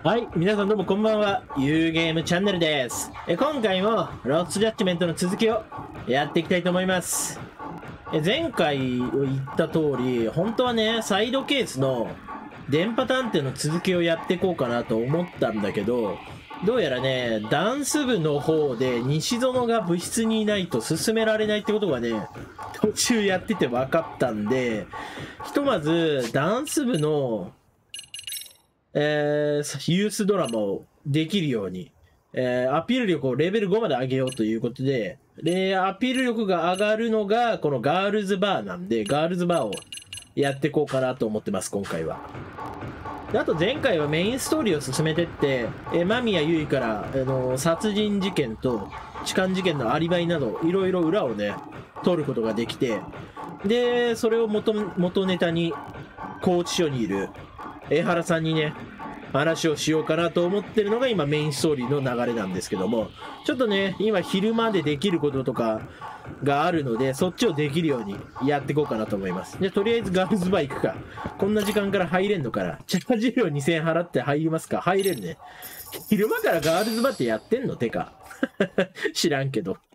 はい、皆さんどうもこんばんは。ユーゲームチャンネルです。今回もロストジャッジメントの続きをやっていきたいと思います。前回言った通り、本当はね、サイドケースの電波探偵の続きをやっていこうかなと思ったんだけど、どうやらね、ダンス部の方で西園が部室にいないと進められないってことがね、途中やってて分かったんで、ひとまずダンス部のユースドラマをできるように、アピール力をレベル5まで上げようということで、アピール力が上がるのがこのガールズバーなんで、ガールズバーをやっていこうかなと思ってます、今回は。であと前回はメインストーリーを進めてって、間宮結衣から、殺人事件と痴漢事件のアリバイなど、いろいろ裏をね、取ることができて、で、それを元ネタに、拘置所にいる、江原さんにね、話をしようかなと思ってるのが今メインストーリーの流れなんですけども、ちょっとね、今昼間でできることとかがあるので、そっちをできるようにやっていこうかなと思います。じゃあとりあえずガールズバー行くか。こんな時間から入れんのから。チャージ料2000円払って入りますか？入れるね。昼間からガールズバーってやってんの？てか。知らんけど。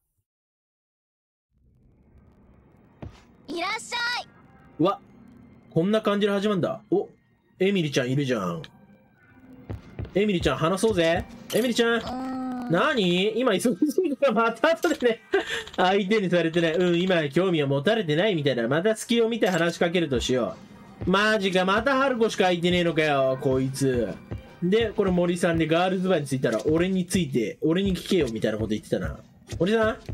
いらっしゃい。 うわ、こんな感じで始まるんだ。お、エミリちゃんいるじゃん。エミリちゃん話そうぜ。エミリちゃん。何？今忙しいからまた後でね、相手にされてない。今興味を持たれてないみたいな。また隙を見て話しかけるとしよう。マジか、またハルコしか空いてねえのかよ、こいつ。で、これ森さんでガールズバーに着いたら、俺について、俺に聞けよみたいなこと言ってたな。森さん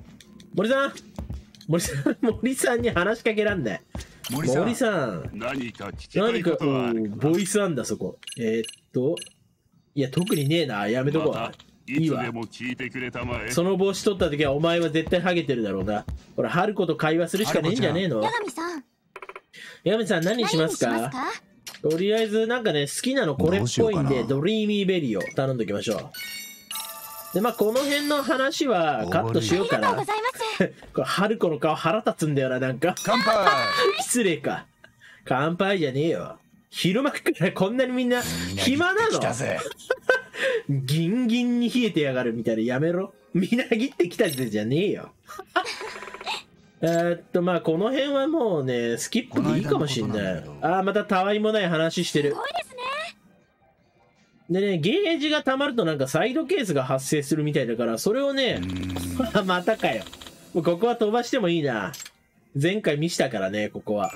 森さんに話しかけらんない。森さん。 何か聞きたいことはあるかな。 ボイスあんだ、そこ。いや、特にねえな。やめとこう。 まいつでも聞いてくれたまえ。 その帽子取った時はお前は絶対ハゲてるだろうな。ほら、春子と会話するしかねえんじゃねえの？ 八神さん。 八神さん何にしますか？とりあえずなんかね、好きなのこれっぽいんで、ドリーミーベリーを頼んどきましょう。で、まあこの辺の話はカットしようかな。 ありがとうございます。 これ、春子の顔腹立つんだよな、なんか。 乾杯。 失礼か。乾杯じゃねえよ。昼間からこんなにみんな暇なの？ギンギンに冷えてやがるみたいな、やめろ。みなぎってきたぜじゃねえよ。まあこの辺はもうね、スキップでいいかもしんない。ああ、またたわいもない話してる。 すごいですね。 でね、ゲージが溜まるとなんかサイドケースが発生するみたいだから、それをね、またかよ。もうここは飛ばしてもいいな。前回見したからね、ここは。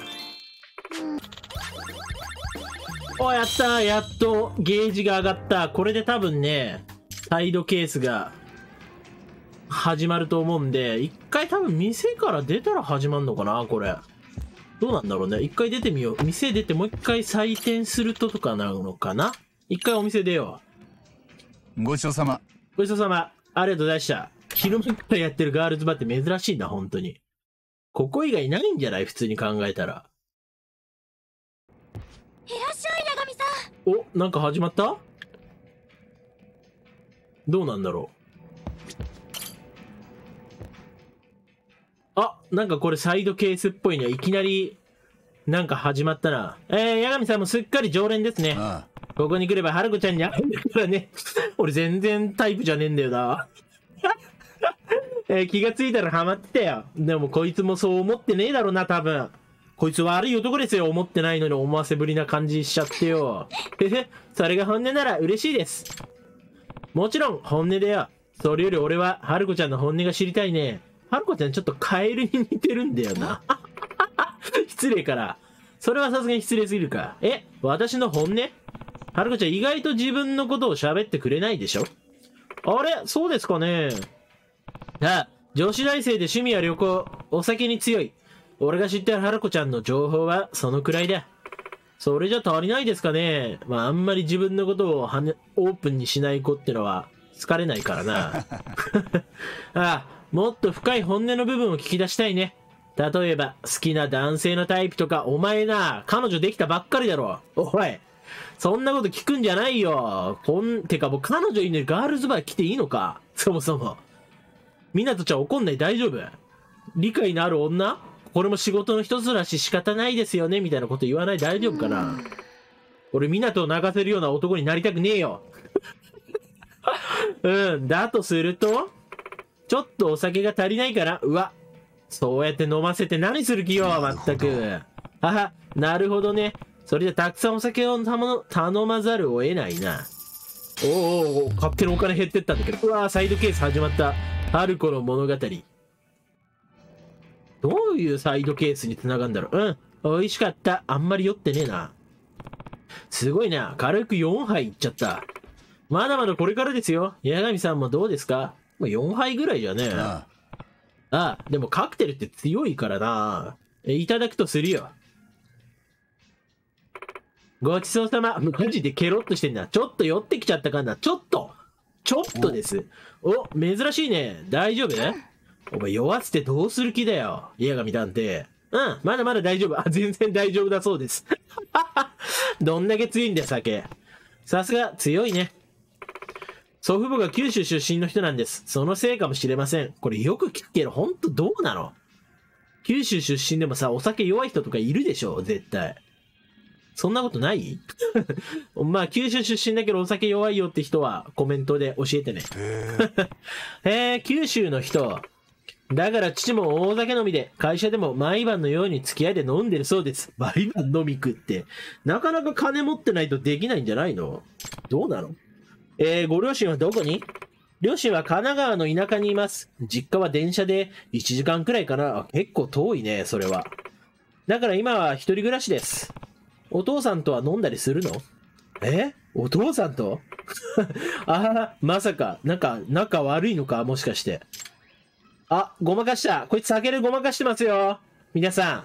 お、やったー、やっとゲージが上がった。これで多分ね、サイドケースが始まると思うんで、一回多分店から出たら始まるのかな、これ。どうなんだろうね。一回出てみよう。店出てもう一回採点するとかなのかな。一回お店出よう。ごちそうさま。 ごちそうさま。ありがとうございました。昼間からやってるガールズバーって珍しいな、本当に。ここ以外ないんじゃない？普通に考えたら。 いらっしゃい、八神さん。 お、なんか始まった？どうなんだろう。あ、なんかこれサイドケースっぽいね。いきなり、なんか始まったな。八神さんもすっかり常連ですね。 ああ、 ここに来れば春子ちゃんに会うんだからね。俺全然タイプじゃねえんだよな。気がついたらハマってたよ。でもこいつもそう思ってねえだろうな、多分。こいつ悪い男ですよ。思ってないのに思わせぶりな感じしちゃってよ。それが本音なら嬉しいです。もちろん本音だよ。それより俺は春子ちゃんの本音が知りたいね。春子ちゃんちょっとカエルに似てるんだよな。失礼から。それはさすがに失礼すぎるか。私の本音？春子ちゃん意外と自分のことを喋ってくれないでしょ？あれ？そうですかね。女子大生で趣味は旅行、お酒に強い。俺が知ってる春子ちゃんの情報はそのくらいだ。それじゃ足りないですかね。まああんまり自分のことをオープンにしない子ってのは疲れないからな。もっと深い本音の部分を聞き出したいね。例えば好きな男性のタイプとか、お前な、彼女できたばっかりだろ。おい、そんなこと聞くんじゃないよ。てかもう彼女いるのにガールズバー来ていいのか？そもそも。みなとちゃん怒んない？大丈夫？理解のある女？これも仕事の一つだし仕方ないですよねみたいなこと言わない？大丈夫かな？ 俺、港を泣かせるような男になりたくねえよ。うん、だとすると、ちょっとお酒が足りないかな。うわ、そうやって飲ませて何する気よ、まったく。はは、なるほどね。それでたくさんお酒を頼まざるを得ないな。おお、勝手にお金減ってったんだけど。うわー、サイドケース始まった。春子の物語。どういうサイドケースに繋がるんだろう。うん、美味しかった。あんまり酔ってねえな。すごいな。軽く4杯いっちゃった。まだまだこれからですよ。八神さんもどうですか？もう4杯ぐらいじゃねえ。ああ、でもカクテルって強いからな。いただくとするよ。ごちそうさま。マジでケロッとしてんな。ちょっと寄ってきちゃったかな。ちょっとです。お、珍しいね。大丈夫？お前酔わせてどうする気だよ。八神探偵。うん、まだまだ大丈夫。あ、全然大丈夫だそうです。どんだけ強いんだよ、酒。さすが、強いね。祖父母が九州出身の人なんです。そのせいかもしれません。これよく聞くけど、ほんとどうなの？九州出身でもさ、お酒弱い人とかいるでしょ、絶対。そんなことない？まあ、九州出身だけどお酒弱いよって人はコメントで教えてね。九州の人。だから父も大酒飲みで、会社でも毎晩のように付き合いで飲んでるそうです。毎晩飲み食って。なかなか金持ってないとできないんじゃないの？どうなの？ご両親はどこに？両親は神奈川の田舎にいます。実家は電車で1時間くらいかな。結構遠いね、それは。だから今は一人暮らしです。お父さんとは飲んだりするの？お父さんと？ああ、まさか、仲悪いのか、もしかして。あ、ごまかした。こいつ酒でごまかしてますよ。皆さん。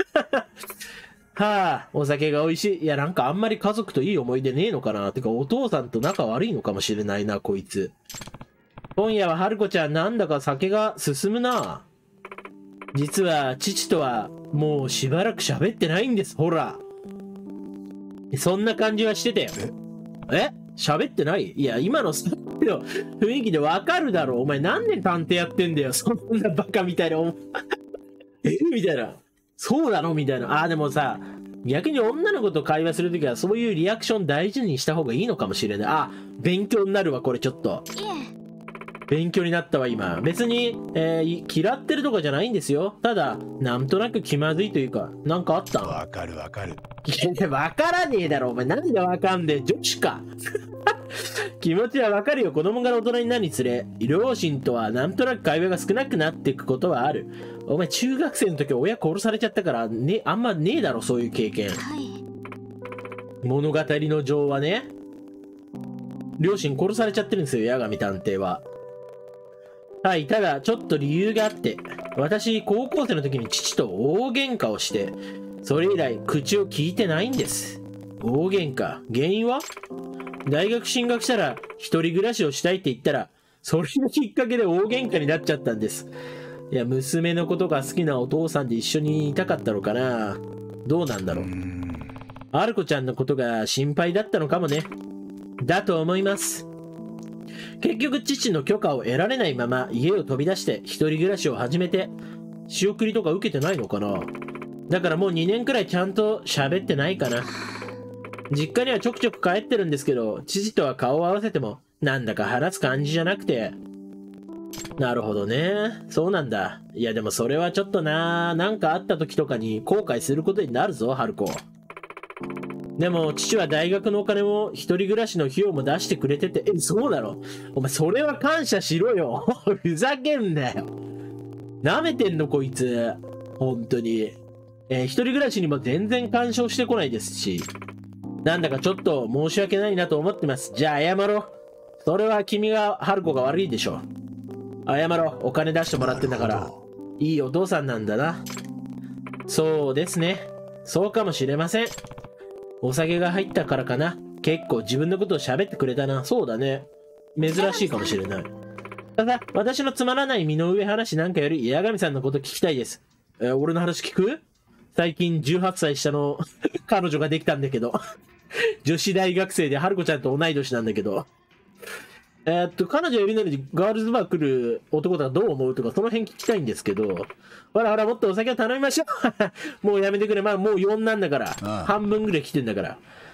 はあ、お酒が美味しい。いや、なんかあんまり家族といい思い出ねえのかな。てか、お父さんと仲悪いのかもしれないな、こいつ。今夜は春子ちゃん、なんだか酒が進むな。実は、父とは、もうしばらく喋ってないんです、ほら。そんな感じはしてたよ。喋ってない？いや、今のさっきの雰囲気でわかるだろ。お前何年探偵やってんだよ。そんなバカみたいな。みたいな。そうなのみたいな。でもさ、逆に女の子と会話するときはそういうリアクション大事にした方がいいのかもしれない。勉強になるわ、これちょっと。勉強になったわ、今。別に、嫌ってるとかじゃないんですよ。ただ、なんとなく気まずいというか、なんかあったん？ わかる。 いや、わからねえだろ、お前。なんでわかんねえ？女子か。気持ちはわかるよ。子供が大人になるにつれ、両親とはなんとなく会話が少なくなっていくことはある。お前、中学生の時親殺されちゃったから、ね、あんまねえだろ、そういう経験。物語の情はね、両親殺されちゃってるんですよ、八神探偵は。はい、ただ、ちょっと理由があって、私、高校生の時に父と大喧嘩をして、それ以来、口を聞いてないんです。大喧嘩。原因は？大学進学したら、一人暮らしをしたいって言ったら、それがきっかけで大喧嘩になっちゃったんです。いや、娘のことが好きなお父さんで一緒にいたかったのかな？どうなんだろう。アルコちゃんのことが心配だったのかもね。だと思います。結局父の許可を得られないまま家を飛び出して一人暮らしを始めて、仕送りとか受けてないのかな。だからもう2年くらいちゃんと喋ってないかな。実家にはちょくちょく帰ってるんですけど、父とは顔を合わせてもなんだか話す感じじゃなくて。なるほどね。そうなんだ。いやでもそれはちょっとなんかあった時とかに後悔することになるぞ、春子。でも父は大学のお金も一人暮らしの費用も出してくれてて、そうなの？お前それは感謝しろよ。ふざけんなよ。舐めてんのこいつ。本当に。一人暮らしにも全然干渉してこないですし。なんだかちょっと申し訳ないなと思ってます。じゃあ謝ろう。それは君が、春子が悪いでしょ。謝ろう。お金出してもらってんだから。いいお父さんなんだな。そうですね。そうかもしれません。お酒が入ったからかな。結構自分のことを喋ってくれたな。そうだね。珍しいかもしれない。ただ、私のつまらない身の上話なんかより、八神さんのこと聞きたいです。俺の話聞く？最近18歳下の彼女ができたんだけど。女子大学生で春子ちゃんと同い年なんだけど。彼女いるのにガールズバー来る男とかどう思うとか、その辺聞きたいんですけど。ほらほら、もっとお酒を頼みましょう。もうやめてくれ。もう4なんだから。半分ぐらい来てんだから。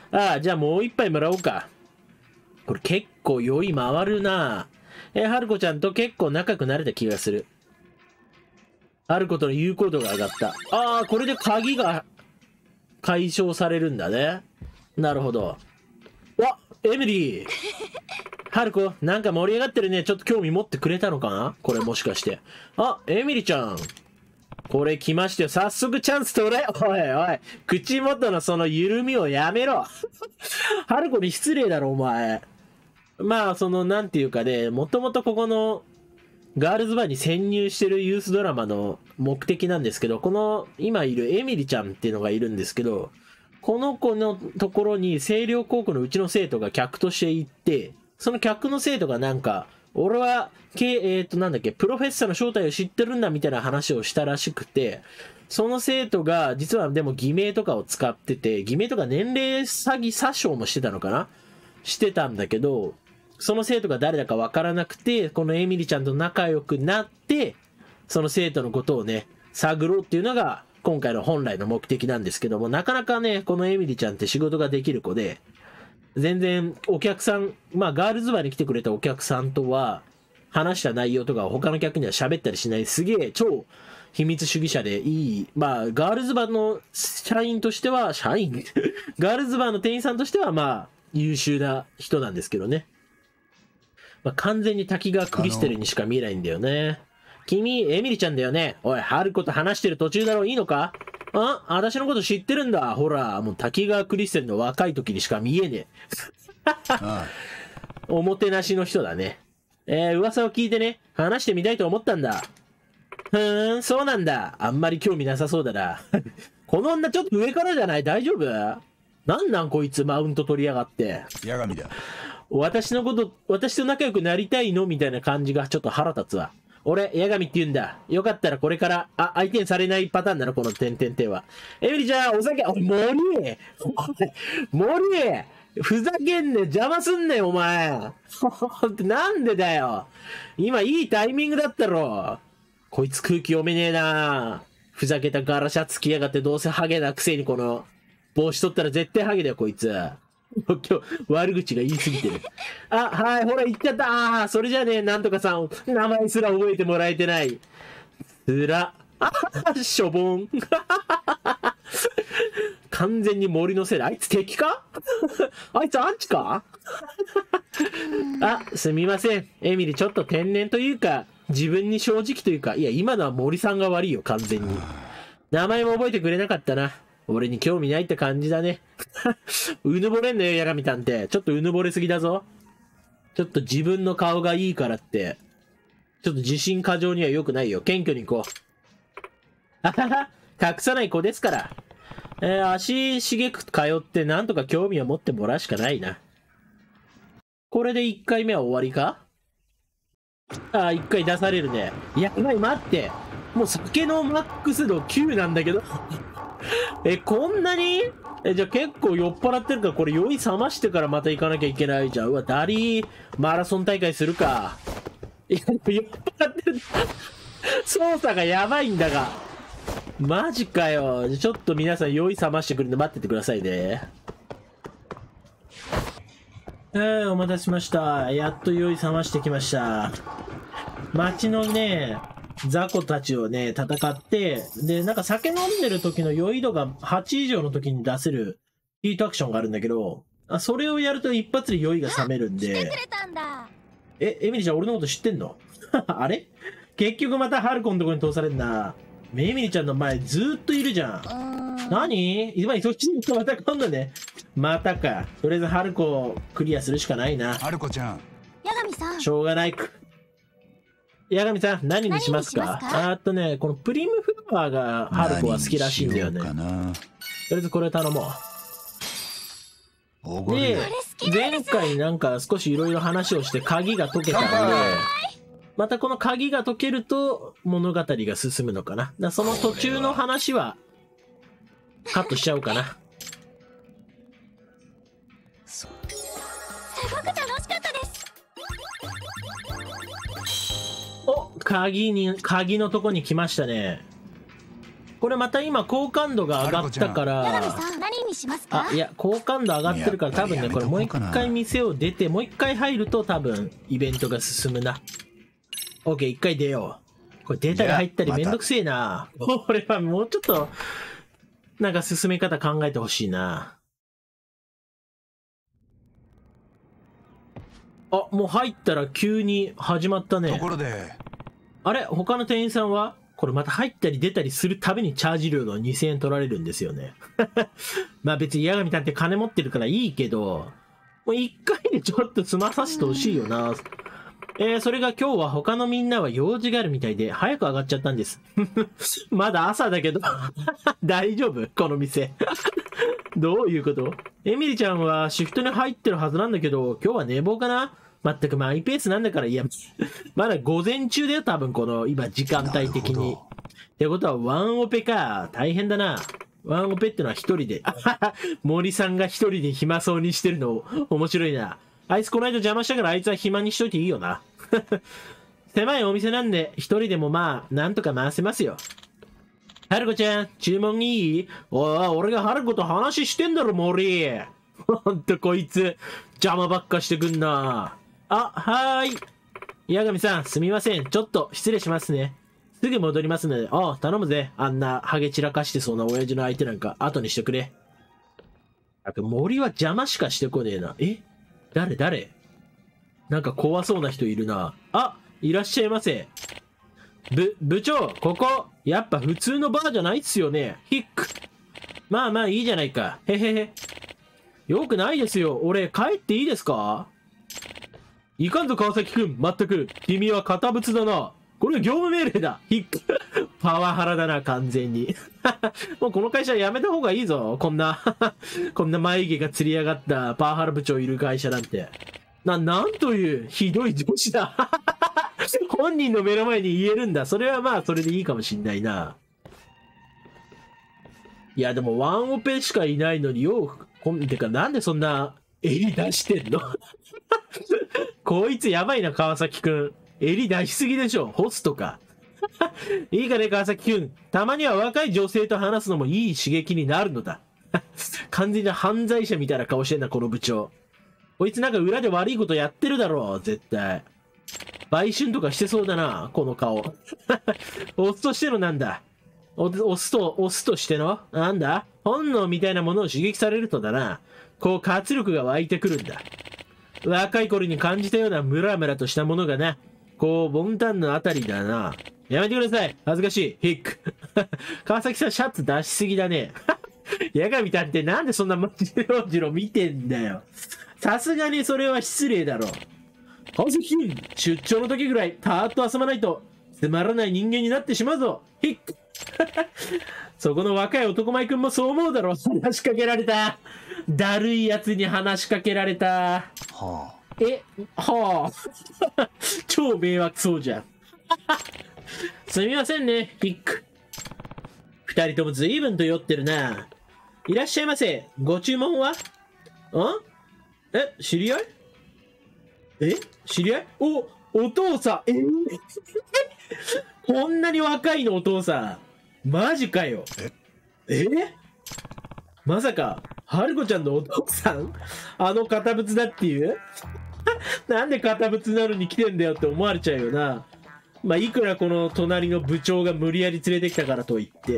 ああ、じゃあもう一杯もらおうか。これ結構酔い回るな。春子ちゃんと結構仲良くなれた気がする。春子との友好度が上がった。ああ、これで鍵が解消されるんだね。なるほど。わ、エミリー。春子、なんか盛り上がってるね。ちょっと興味持ってくれたのかなこれもしかして。あ、エミリちゃん。これ来ましたよ。早速チャンス取れ。おいおい。口元のその緩みをやめろ。春子に失礼だろ、お前。まあ、なんていうかね、もともとここの、ガールズバーに潜入してるユースドラマの目的なんですけど、この、今いるエミリちゃんっていうのがいるんですけど、この子のところに星稜高校のうちの生徒が客として行って、その客の生徒がなんか、俺は、なんだっけ、プロフェッサーの正体を知ってるんだみたいな話をしたらしくて、その生徒が、実はでも偽名とかを使ってて、偽名とか年齢詐欺詐称もしてたのかなしてたんだけど、その生徒が誰だかわからなくて、このエミリちゃんと仲良くなって、その生徒のことをね、探ろうっていうのが、今回の本来の目的なんですけども、なかなかね、このエミリちゃんって仕事ができる子で、全然お客さん、まあガールズバーに来てくれたお客さんとは、話した内容とか他の客には喋ったりしない、すげえ超秘密主義者でいい、まあガールズバーの社員としては、ガールズバーの店員さんとしてはまあ優秀な人なんですけどね。まあ、完全に滝川クリステルにしか見えないんだよね。君、エミリちゃんだよね。おい、春子と話してる途中だろ。いいのか？私のこと知ってるんだ。ほら、もう滝川クリステルの若い時にしか見えねえ。おもてなしの人だね。噂を聞いてね、話してみたいと思ったんだ。そうなんだ。あんまり興味なさそうだな。この女ちょっと上からじゃない？大丈夫？なんこいつマウント取りやがって。 八神だ。 私と仲良くなりたいのみたいな感じがちょっと腹立つわ。俺、八神って言うんだ。よかったらこれから、相手にされないパターンなのこの点々点は。エミリちゃん、お酒、森ふざけんね邪魔すんねお前なんでだよ今いいタイミングだったろこいつ空気読めねえなふざけたガラシャツ着やがってどうせハゲなくせにこの、帽子取ったら絶対ハゲだよこいつ。今日、悪口が言い過ぎてる。はい、ほら、言っちゃった。それじゃね、なんとかさん、名前すら覚えてもらえてない。しょぼん。完全に森のせいで、あいつ敵かあいつアンチかすみません。エミリ、ちょっと天然というか、自分に正直というか、いや、今のは森さんが悪いよ、完全に。名前も覚えてくれなかったな。俺に興味ないって感じだね。うぬぼれんのよ、八神探偵。ちょっとうぬぼれすぎだぞ。ちょっと自分の顔がいいからって、ちょっと自信過剰には良くないよ。謙虚に行こう。隠さない子ですから。足しげく通ってなんとか興味を持ってもらうしかないな。これで1回目は終わりか？1回出されるね。やばい、待って。もう酒のマックス度9なんだけど。こんなにじゃあ結構酔っ払ってるから、これ酔い覚ましてからまた行かなきゃいけないじゃん。うわ、ダリー、マラソン大会するか。いや、酔っ払ってる。操作がやばいんだが。マジかよ。ちょっと皆さん酔い覚ましてくるんで待っててくださいね。お待たせしました。やっと酔い覚ましてきました。街のね、雑魚たちをね、戦って、で、なんか酒飲んでる時の酔い度が8以上の時に出せるヒートアクションがあるんだけど、それをやると一発で酔いが冷めるんで。 来てくれたんだ。 エミリちゃん俺のこと知ってんのあれ結局またハルコのとこに通されんな。エミリちゃんの前ずーっといるじゃん。何今そっちにまた今度ね。またか。とりあえずハルコをクリアするしかないな。 ハルコちゃん。 八神さん。 しょうがないく。八神さん、何にしますか？このプリムフラワーがハルコは好きらしいんだよね。とりあえずこれ頼もう。で、前回なんか少しいろいろ話をして鍵が解けたんで、またこの鍵が解けると物語が進むのかな。その途中の話はカットしちゃおうかな。 すごく楽しかったです。 鍵のとこに来ましたね。これまた今好感度が上がったから、 にしますか？ あ、いや、好感度上がってるから多分ね、これもう一回店を出て、もう一回入ると多分イベントが進むな。OK、一回出よう。これ出たり入ったりめんどくせえな。これはもうちょっと、なんか進め方考えてほしいな。あ、もう入ったら急に始まったね。 ところで、 あれ他の店員さんはこれまた入ったり出たりするたびにチャージ料が2000円取られるんですよね。まあ別に八神探偵金持ってるからいいけど、もう一回でちょっと済まさせてほしいよな。それが今日は他のみんなは用事があるみたいで早く上がっちゃったんです。まだ朝だけど、大丈夫この店。どういうこと？エミリちゃんはシフトに入ってるはずなんだけど、今日は寝坊かな？まったくマイペースなんだから、いや、まだ午前中だよ、多分この、今時間帯的に。ってことはワンオペか。大変だな。ワンオペってのは一人で。森さんが一人で暇そうにしてるの面白いな。あいつこの間邪魔したからあいつは暇にしといていいよな。狭いお店なんで、一人でもまあ、なんとか回せますよ。ハルコちゃん、注文いい？おい、俺がハルコと話してんだろ、森。ほんとこいつ、邪魔ばっかしてくんな。あ、はーい。八神さん、すみません。ちょっと失礼しますね。すぐ戻りますので、頼むぜ。あんなハゲ散らかしてそうな親父の相手なんか、後にしてくれ。森は邪魔しかしてこねえな。誰なんか怖そうな人いるな。あ、いらっしゃいませ。部長、ここ、やっぱ普通のバーじゃないっすよね。ヒック。まあまあいいじゃないか。へへへ。よくないですよ。俺、帰っていいですか？いかんぞ、川崎くん。まったく。君は堅物だな。これは業務命令だ。ヒック。パワハラだな、完全に。もうこの会社辞めた方がいいぞ。こんな眉毛がつり上がったパワハラ部長いる会社なんて。なんというひどい上司だ。本人の目の前に言えるんだ。それはまあ、それでいいかもしんないな。いや、でもワンオペしかいないのにてか、なんでそんな襟出してんの？こいつやばいな、川崎くん。襟出しすぎでしょ。ホストか。いいかね、川崎くん。たまには若い女性と話すのもいい刺激になるのだ。完全な犯罪者みたいな顔してんな、この部長。こいつなんか裏で悪いことやってるだろう、絶対。売春とかしてそうだな、この顔。オスとしてのなんだ。オスとしてのなんだ本能みたいなものを刺激されるとだな。こう活力が湧いてくるんだ。若い頃に感じたようなムラムラとしたものがな。こう、ボンタンのあたりだな。やめてください。恥ずかしい。ヒック。川崎さんシャツ出しすぎだね。八神探偵なんでそんなジロジロ見てんだよ。さすがにそれは失礼だろ。川崎君、出張の時ぐらいたーっと遊ばないとつまらない人間になってしまうぞ。ヒック。そこの若い男前くんもそう思うだろ。話しかけられた。だるいやつに話しかけられた。 ははあ。超迷惑そうじゃん。すみませんね、ヒック。二人とも随分と酔ってるな。いらっしゃいませ。ご注文は？知り合い？知り合い？お父さん。こんなに若いのお父さん。マジかよ。まさか、春子ちゃんのお父さん？あの堅物だっていう？なんで堅物なのに来てんだよって思われちゃうよな。まあ、いくらこの隣の部長が無理やり連れてきたからといって。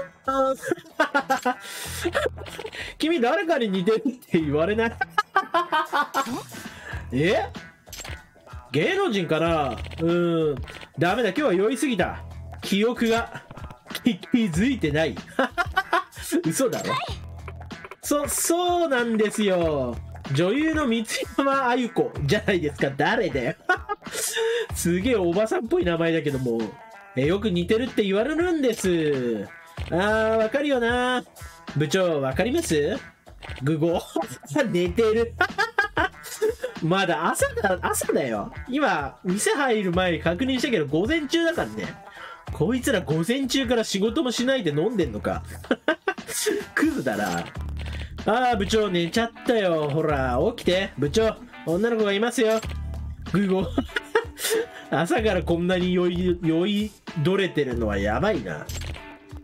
君誰かに似てるって言われない？芸能人かな？ダメだ、今日は酔いすぎた。記憶が気づいてない。嘘だろ。そうなんですよ。女優の三山あゆ子じゃないですか。誰だよ。すげえおばさんっぽい名前だけども、よく似てるって言われるんです。わかるよな。部長、わかります？グゴ。寝てる。まだ朝だよ。今、店入る前に確認したけど、午前中だからね。こいつら午前中から仕事もしないで飲んでんのか。クズだな。部長寝ちゃったよ。ほら、起きて。部長、女の子がいますよ。グゴ。朝からこんなに酔いどれてるのはやばいな。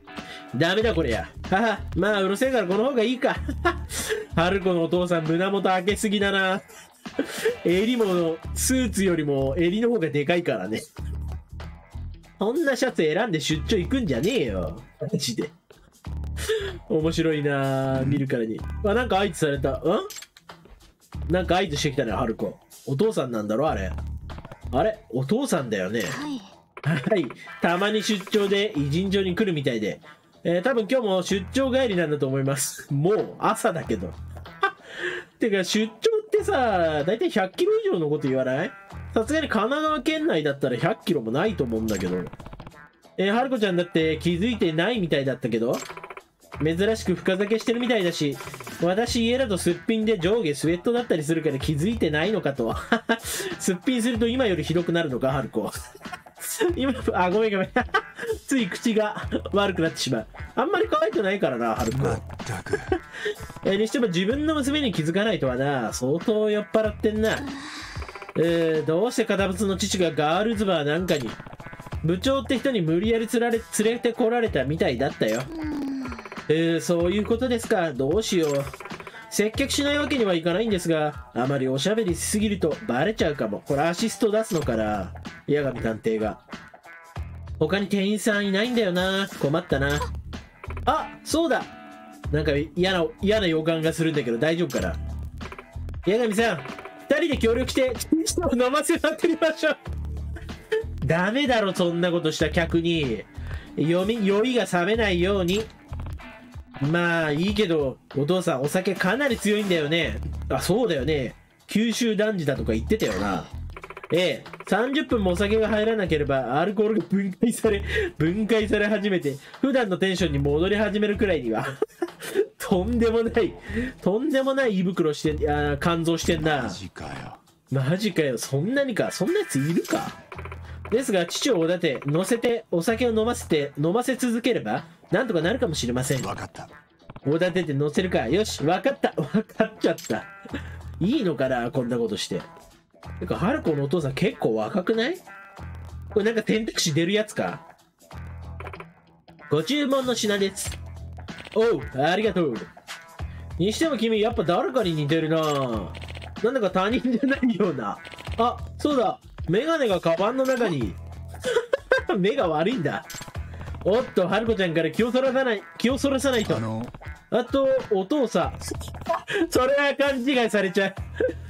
ダメだこれや。はは、まあうるせえからこの方がいいか。春子のお父さん胸元開けすぎだな。襟もスーツよりも襟の方がでかいからね。そんなシャツ選んで出張行くんじゃねえよ。マジで。面白いなぁ、見るからに。あ、なんか合図された。なんか合図してきたね、春子。お父さんなんだろあれ。あれお父さんだよね。 はい。 はい。たまに出張で偉人所に来るみたいで。多分今日も出張帰りなんだと思います。もう朝だけど。てか出張ってさ、だいたい100キロ以上のこと言わない？さすがに神奈川県内だったら100キロもないと思うんだけど。春子ちゃんだって気づいてないみたいだったけど。珍しく深酒してるみたいだし、私家だとすっぴんで上下スウェットだったりするから気づいてないのかと。すっぴんすると今よりひどくなるのか、春子。今、あ、ごめんごめん。つい口が悪くなってしまう。あんまり可愛くないからな、春子。 まったく。 にしても自分の娘に気づかないとはな、相当酔っ払ってんな。どうして堅物の父がガールズバーなんかに。部長って人に無理やり連れてこられたみたいだったよ。そういうことですか。どうしよう。接客しないわけにはいかないんですが、あまりおしゃべりしすぎるとバレちゃうかも。これアシスト出すのかな、八神探偵が。他に店員さんいないんだよな。困ったな。あ、そうだ。なんか嫌な予感がするんだけど大丈夫かな。八神さん、2人で協力して飲ませまくりましょう。ダメだろ、そんなことした客に酔いが冷めないように。まあいいけど、お父さんお酒かなり強いんだよね。あ、そうだよね。九州男児だとか言ってたよな。30分もお酒が入らなければアルコールが分解され始めて普段のテンションに戻り始めるくらいにはとんでもない胃袋して肝臓してんな。 マジかよ。 マジかよ。そんなにか。そんなやついるか。ですが父をおだて乗せてお酒を飲ませ続ければなんとかなるかもしれません。 分かった。 おだてて乗せるか。よし、分かった。分かっちゃった。いいのかな、こんなことして。てか、春子のお父さん結構若くない？これなんか選択肢出るやつか？ご注文の品です。おう、ありがとう。にしても君、やっぱ誰かに似てるな。なんだか他人じゃないような。あ、そうだ。メガネがカバンの中に。目が悪いんだ。おっと、春子ちゃんから気をそらさないと。あと、お父さん。それは勘違いされちゃう。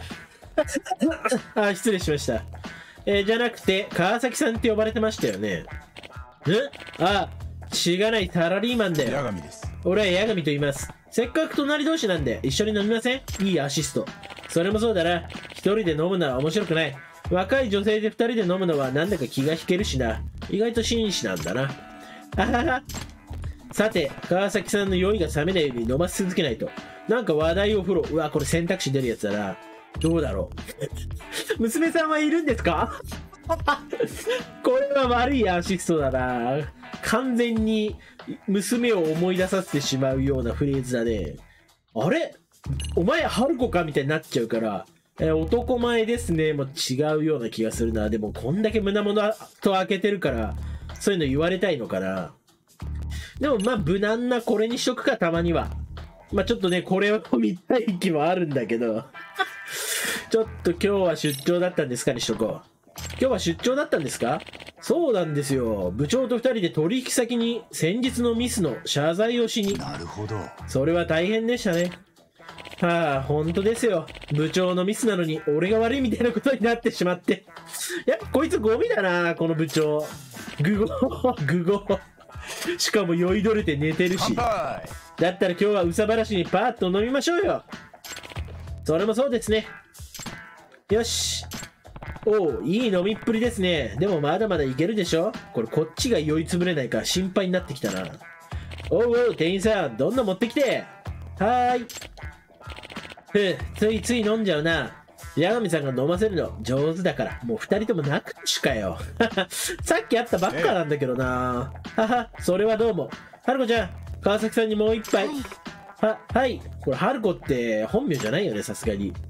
あ、失礼しました。じゃなくて、川崎さんって呼ばれてましたよね。あ、しがないサラリーマンだよ。 八神です。 俺は八神と言います。せっかく隣同士なんで、一緒に飲みません？いいアシスト。それもそうだな。一人で飲むのは面白くない。若い女性で二人で飲むのはなんだか気が引けるしな。意外と紳士なんだな。あはは。さて、川崎さんの酔いが冷めないように飲ませ続けないと。なんか話題を振ろう。うわ、これ選択肢出るやつだな。どうだろう。娘さんはいるんですか？これは悪いアシストだな。完全に娘を思い出させてしまうようなフレーズだね。あれ？お前春子かみたいになっちゃうから、男前ですねも違うような気がするな。でもこんだけ胸元と開けてるからそういうの言われたいのかな。でもまあ無難なこれにしとくか、たまには。まあちょっとね、これを見たい気もあるんだけどちょっと今日は出張だったんですかにしとこう。今日は出張だったんですか？そうなんですよ。部長と2人で取引先に先日のミスの謝罪をしに。 なるほど。 それは大変でしたね。はあ、本当ですよ。部長のミスなのに俺が悪いみたいなことになってしまって。やっぱこいつゴミだな、この部長。グゴ。しかも酔いどれて寝てるし。だったら今日はうさばらしにパーッと飲みましょうよ。それもそうですね。よし。おう、いい飲みっぷりですね。でもまだまだいけるでしょ。これこっちが酔いつぶれないか心配になってきたな。おう、店員さん、どんどん持ってきて。はーい。ついつい飲んじゃうな。八神さんが飲ませるの上手だから。もう2人とも仲良しかよ。さっき会ったばっかなんだけどな。はは、それはどうも。春子ちゃん、川崎さんにもう一杯。はい。これ春子って本名じゃないよね、さすがに。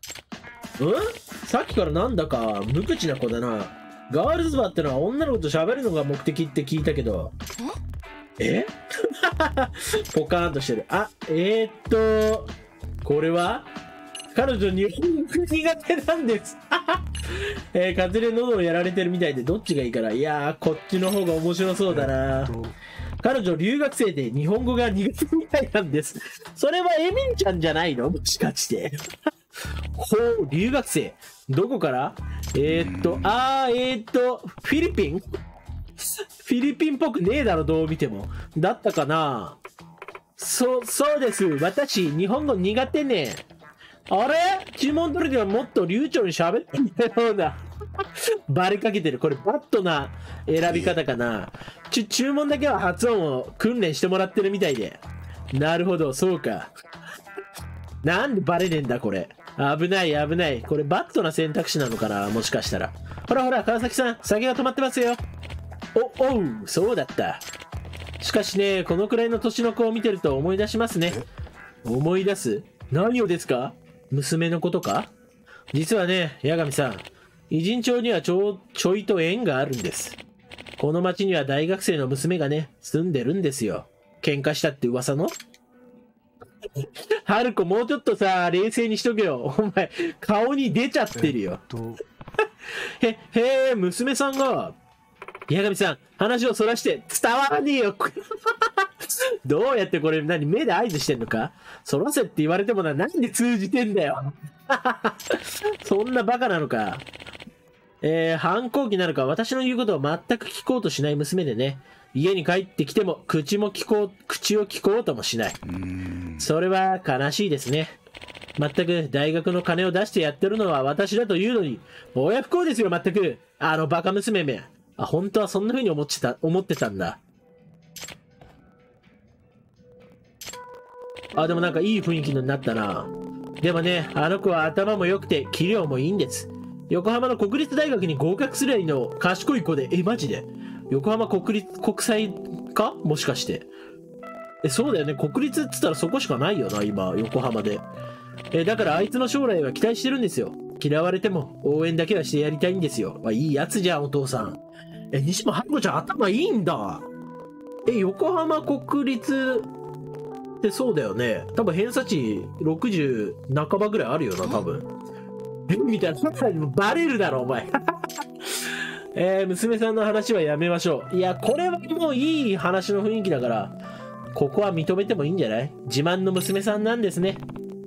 さっきからなんだか無口な子だな。ガールズバーってのは女の子と喋るのが目的って聞いたけど。 ポカーンとしてる。あ、これは彼女日本語苦手なんです。風邪で喉をやられてるみたいで、どっちがいいかな。いやー、こっちの方が面白そうだな。彼女留学生で日本語が苦手みたいなんです。それはエミンちゃんじゃないの？もしかして。ほう、留学生。どこから？フィリピン？フィリピンっぽくねえだろ、どう見ても。だったかな？そうです。私、日本語苦手ね。あれ？注文取りではもっと流暢に喋ってみたような。バレかけてる。これバットな選び方かな。注文だけは発音を訓練してもらってるみたいで。なるほど、そうか。なんでバレねえんだ、これ。危ない。これバットな選択肢なのかな、もしかしたら。ほら、川崎さん、酒が止まってますよ。おう、そうだった。しかしね、このくらいの年の子を見てると思い出しますね。思い出す？何をですか？娘のことか？実はね、八神さん、偉人町にはちょいと縁があるんです。この町には大学生の娘がね、住んでるんですよ。喧嘩したって噂の？春子、もうちょっとさ、冷静にしとけよ。お前、顔に出ちゃってるよ。娘さんが、八神さん、話をそらして伝わらねえよ。どうやってこれ、目で合図してんのか？そらせって言われてもなんで通じてんだよ。そんなバカなのか。反抗期なのか、私の言うことを全く聞こうとしない娘でね。家に帰ってきても口を聞こうともしない。それは悲しいですね。まったく大学の金を出してやってるのは私だというのに、親不孝ですよ、まったく。あのバカ娘め。本当はそんな風に思ってたんだ。でもなんかいい雰囲気になったな。でもね、あの子は頭も良くて器量もいいんです。横浜の国立大学に合格すりゃいいの賢い子で、マジで横浜国際か？もしかして。そうだよね。国立っつったらそこしかないよな、今、横浜で。だからあいつの将来は期待してるんですよ。嫌われても応援だけはしてやりたいんですよ。いいやつじゃん、お父さん。西野春子ちゃん頭いいんだ。横浜国立ってそうだよね。多分偏差値60半ばぐらいあるよな、多分。みたいな。バレるだろ、お前。娘さんの話はやめましょう。いや、これはもういい話の雰囲気だから、ここは認めてもいいんじゃない？自慢の娘さんなんですね。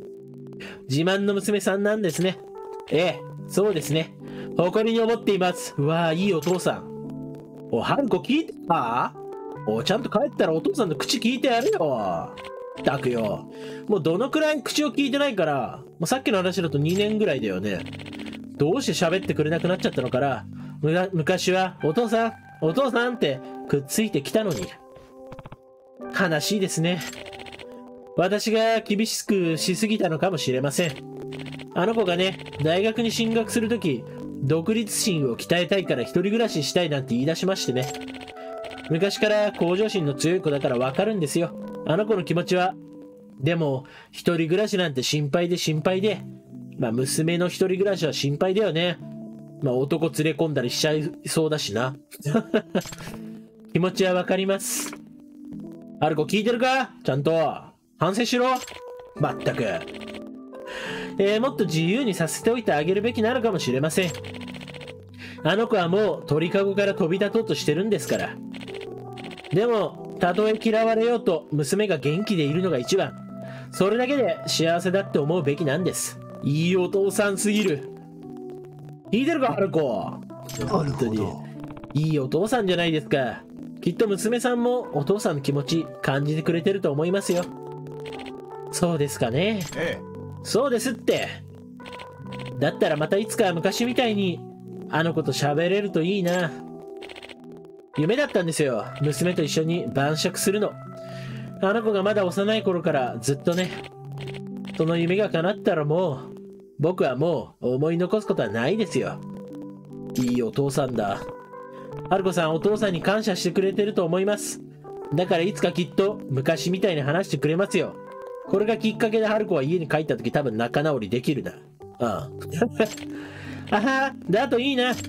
そうですね。誇りに思っています。うわぁ、いいお父さん。春子聞いてた？ちゃんと帰ったらお父さんの口聞いてやるよ。ったくよ。もうどのくらい口を聞いてないから、もうさっきの話だと2年ぐらいだよね。どうして喋ってくれなくなっちゃったのかな。昔はお父さんってくっついてきたのに。悲しいですね。私が厳しくしすぎたのかもしれません。あの子がね、大学に進学するとき、独立心を鍛えたいから一人暮らししたいなんて言い出しましてね。昔から向上心の強い子だからわかるんですよ。あの子の気持ちは。でも、一人暮らしなんて心配で。娘の一人暮らしは心配だよね。男連れ込んだりしちゃいそうだしな。気持ちはわかります。春子聞いてるか？ちゃんと反省しろ。まったく。もっと自由にさせておいてあげるべきなのかもしれません。あの子はもう鳥かごから飛び立とうとしてるんですから。でも、たとえ嫌われようと娘が元気でいるのが一番。それだけで幸せだって思うべきなんです。いいお父さんすぎる。聞いてるか、春子。本当に。いいお父さんじゃないですか。きっと娘さんもお父さんの気持ち感じてくれてると思いますよ。そうですかね。そうですって。だったらまたいつか昔みたいにあの子と喋れるといいな。夢だったんですよ。娘と一緒に晩酌するの。あの子がまだ幼い頃からずっとね。その夢が叶ったら僕はもう思い残すことはないですよ。いいお父さんだ。春子さん、お父さんに感謝してくれてると思います。だからいつかきっと昔みたいに話してくれますよ。これがきっかけで春子は家に帰った時多分仲直りできるな。あは、だといいな。あ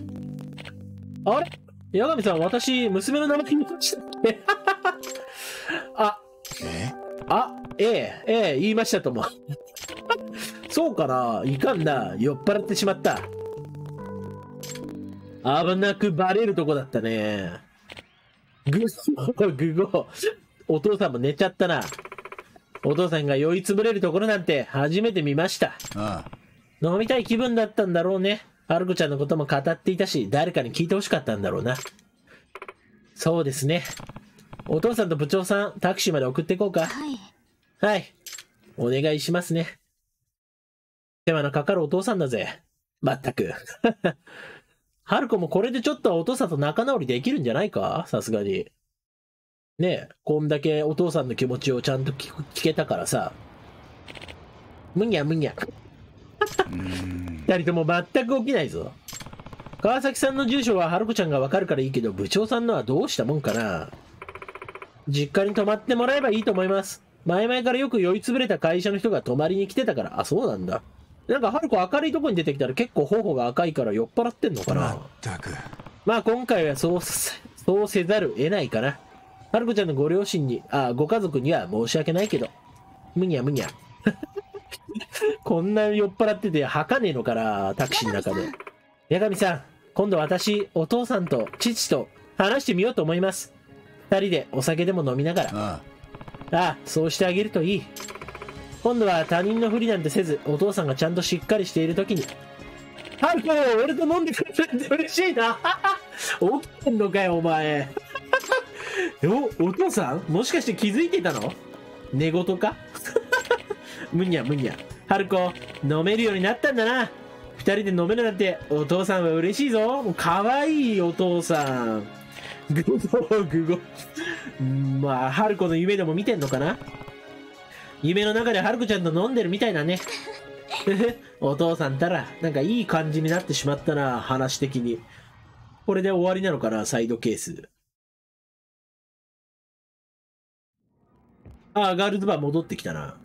れ？八神さん、私、娘の名前言いましたっけ？ あ、言いましたとも。そうかな、いかんな。酔っ払ってしまった。危なくバレるとこだったね。グゴ。お父さんも寝ちゃったな。お父さんが酔いつぶれるところなんて初めて見ました。 ああ。 飲みたい気分だったんだろうね。ハルコちゃんのことも語っていたし、誰かに聞いてほしかったんだろうな。そうですね。お父さんと部長さん、タクシーまで送っていこうか。 はい。 はい。お願いしますね。手間のかかるお父さんだぜ。まったく。ハルコもこれでちょっとお父さんと仲直りできるんじゃないか、さすがに。ねえ、こんだけお父さんの気持ちをちゃんと聞けたからさ。むにゃむにゃ。二人とも全く起きないぞ。川崎さんの住所はハルコちゃんがわかるからいいけど、部長さんのはどうしたもんかな。実家に泊まってもらえばいいと思います。前々からよく酔いつぶれた会社の人が泊まりに来てたから。あ、そうなんだ。なんかハルコ明るいとこに出てきたら結構頬が赤いから酔っ払ってんのかな。 まったく。 まあ今回はそうせざるを得ないかな。ハルコちゃんのご両親に、ご家族には申し訳ないけど。むにゃむにゃ。こんな酔っ払ってて吐かねえのかな、タクシーの中で。八神さん、今度私、お父さんと父と話してみようと思います。二人でお酒でも飲みながら。 ああ、そうしてあげるといい。今度は他人のふりなんてせず、お父さんがちゃんとしっかりしているときに。ハルコ、俺と飲んでくれて嬉しいな。起きてんのかよ、お前。お父さんもしかして気づいてたの？寝言か？むにゃむにゃ。ハルコ、飲めるようになったんだな。二人で飲めるなんて、お父さんは嬉しいぞ。もうかわいいお父さん。グゴ。まあ、ハルコの夢でも見てんのかな？夢の中でハルコちゃんと飲んでるみたいだね。お父さんたら、なんかいい感じになってしまったな、話的に。これで終わりなのかな、サイドケース。ガールズバー戻ってきたな。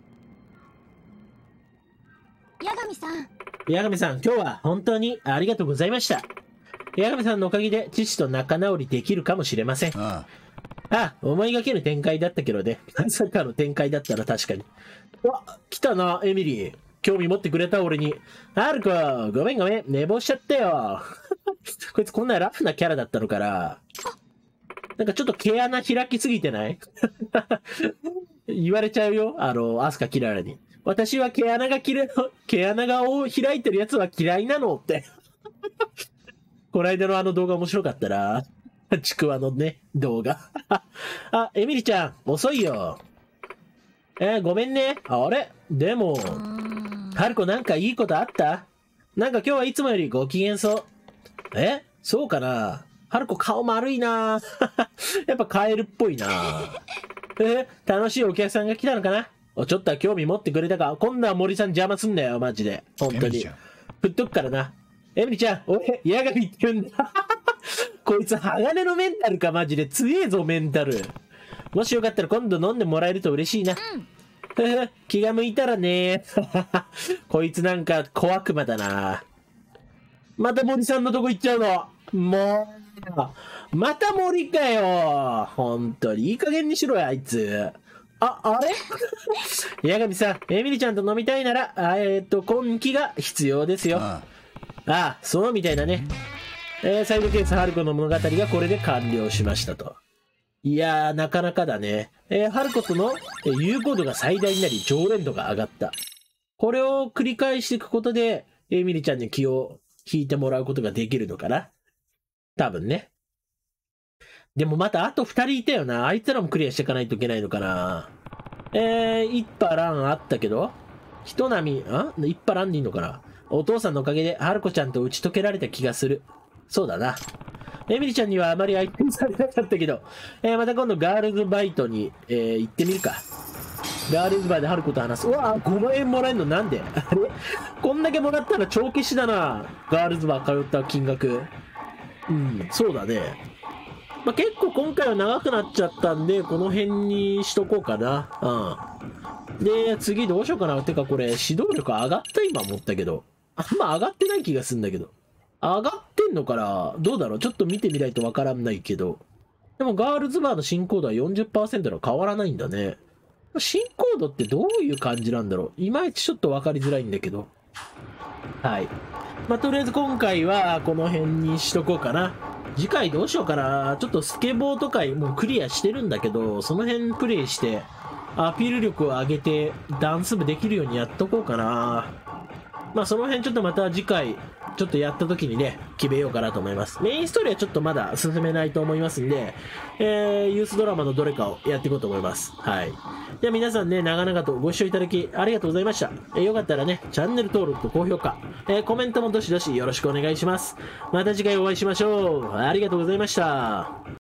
八神さん。 八神さん、今日は本当にありがとうございました。八神さんのおかげで父と仲直りできるかもしれません。思いがけぬ展開だったけどね。まさかの展開だったら確かに。来たな、エミリー。興味持ってくれた俺に。ハルコ、ごめん、寝坊しちゃったよ。こいつこんなラフなキャラだったのから。なんかちょっと毛穴開きすぎてない？言われちゃうよ。アスカキララに。私は毛穴が開いてるやつは嫌いなのって。こないだの動画面白かったな。ちくわのね、動画。エミリちゃん、遅いよ。ごめんね。あれ？でも、ハルコなんかいいことあった？なんか今日はいつもよりご機嫌そう。そうかな？ハルコ顔丸いな。やっぱカエルっぽいな。楽しいお客さんが来たのかな？ちょっとは興味持ってくれたか？今度は森さん邪魔すんなよ、マジで。本当に。振っとくからな。エミリちゃん、俺、矢神って言うんだ。こいつ鋼のメンタルか、マジで。強えぞ、メンタル。もしよかったら今度飲んでもらえると嬉しいな。気が向いたらね。こいつなんか小悪魔だな。また森さんのとこ行っちゃうの。もう、また森かよ。本当にいい加減にしろよ、あいつ。あれ？八神さん、エミリちゃんと飲みたいなら、今期が必要ですよ。そうみたいだね。サイドケースハルコの物語がこれで完了しましたと。いやー、なかなかだね。ハルコとの融合度が最大になり、常連度が上がった。これを繰り返していくことで、エミリちゃんに気を引いてもらうことができるのかな？多分ね。でもまたあと2人いたよな。あいつらもクリアしていかないといけないのかな。一波乱あったけど、人並み、一波乱でいいのかな。お父さんのおかげで、ハルコちゃんと打ち解けられた気がする。そうだな。エミリちゃんにはあまり相手にされなかったけど、また今度ガールズバイトに、行ってみるか。ガールズバーでハルコと話す。5万円もらえるのなんで？あれ？こんだけもらったら帳消しだな。ガールズバー通った金額。そうだね。結構今回は長くなっちゃったんで、この辺にしとこうかな。で、次どうしようかな。てかこれ、指導力上がった今思ったけど。あんま上がってない気がするんだけど。上がってんのかな？どうだろう？ちょっと見てみないとわからんないけど。でもガールズバーの進行度は 40% の変わらないんだね。 新コードってどういう感じなんだろう。いまいちちょっと分かりづらいんだけど。はい。まあ、とりあえず今回はこの辺にしとこうかな。次回どうしようかな。ちょっとスケボーとかもうクリアしてるんだけど、その辺プレイして、アピール力を上げてダンス部できるようにやっとこうかな。まあその辺ちょっとまた次回ちょっとやった時にね決めようかなと思います。メインストーリーはちょっとまだ進めないと思いますんで、ユースドラマのどれかをやっていこうと思います。はい。では皆さんね、長々とご視聴いただきありがとうございました。よかったらね、チャンネル登録と高評価、コメントもどしどしよろしくお願いします。また次回お会いしましょう。ありがとうございました。